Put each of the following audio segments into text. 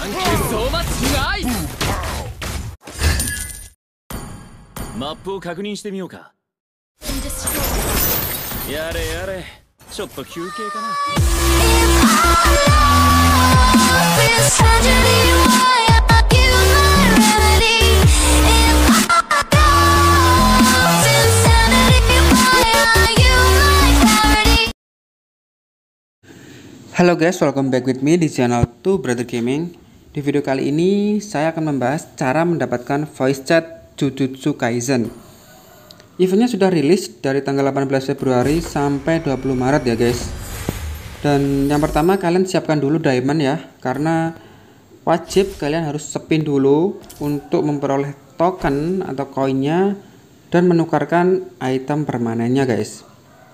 マップを確認してみようか。やれやれ、ちょっと休憩かな。 Halo guys, welcome back with me di channel Two Brother Gaming. Di video kali ini saya akan membahas cara mendapatkan voice chat Jujutsu Kaisen. Eventnya sudah rilis dari tanggal 18 Februari sampai 20 Maret ya guys. Dan yang pertama, kalian siapkan dulu diamond ya, karena wajib kalian harus spin dulu untuk memperoleh token atau koinnya dan menukarkan item permanennya guys.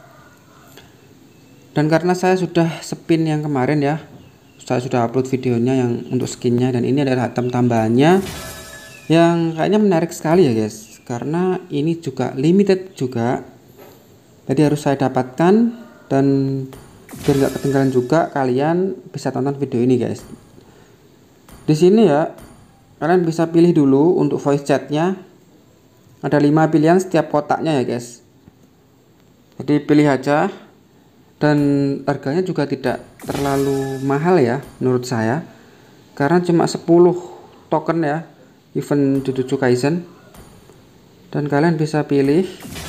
Dan karena saya sudah spin yang kemarin ya, saya sudah upload videonya yang untuk skinnya, dan ini adalah item tambahannya yang kayaknya menarik sekali ya guys, karena ini juga limited juga, jadi harus saya dapatkan. Dan biar nggak ketinggalan juga, kalian bisa tonton video ini guys. Di sini ya, kalian bisa pilih dulu untuk voice chatnya, ada 5 pilihan setiap kotaknya ya guys, jadi pilih aja. Dan harganya juga tidak terlalu mahal ya menurut saya, karena cuma 10 token ya event Jujutsu Kaisen. Dan kalian bisa pilih,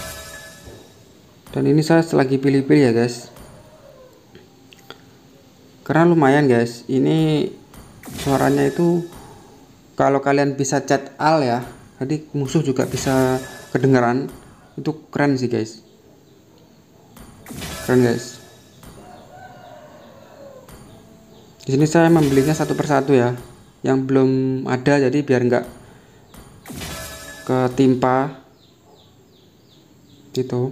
dan ini saya lagi pilih-pilih ya guys, karena lumayan guys, ini suaranya itu kalau kalian bisa chat al ya, jadi musuh juga bisa kedengaran. Itu keren sih guys, keren guys. Di sini saya membelinya satu persatu ya, yang belum ada, jadi biar nggak ketimpa gitu.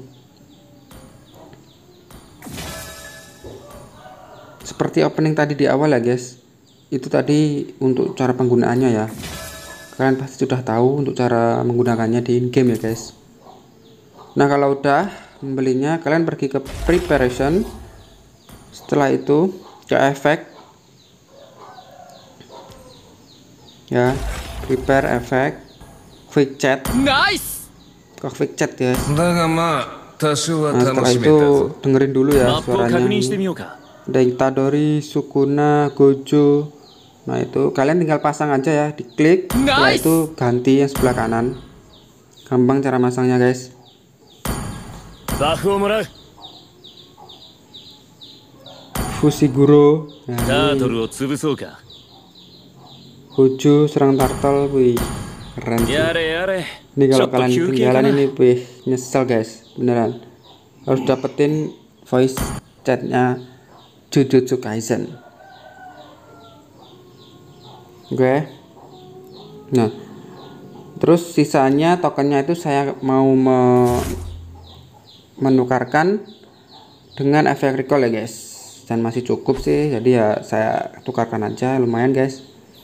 Seperti opening tadi di awal ya guys, itu tadi untuk cara penggunaannya ya, kalian pasti sudah tahu untuk cara menggunakannya di in-game ya guys. Nah, kalau udah membelinya, kalian pergi ke preparation, setelah itu ke efek ya, prepare effect quick chat, Nice. ke quick chat guys. Nah, setelah itu dengerin dulu ya suaranya. Ada Itadori, Sukuna, Gojo. Nah, itu kalian tinggal pasang aja ya, diklik. Setelah itu ganti yang sebelah kanan. Gampang cara masangnya guys. Fushiguro. Nah, Gojo serang turtle, wih keren sih. Ini kalau kalian ketinggalan ini, wih nyesel guys, beneran. Harus dapetin voice chatnya Jujutsu Kaisen. Oke. Nah, terus sisanya tokennya itu saya mau menukarkan dengan efek recall ya guys. Dan masih cukup sih, jadi ya saya tukarkan aja, lumayan guys.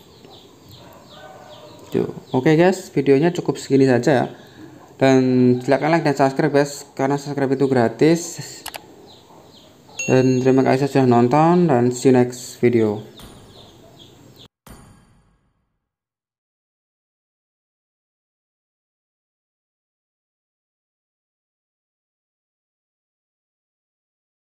Oke guys, videonya cukup segini saja ya. Dan silakan like dan subscribe guys, karena subscribe itu gratis. Dan terima kasih sudah nonton, dan see you next video.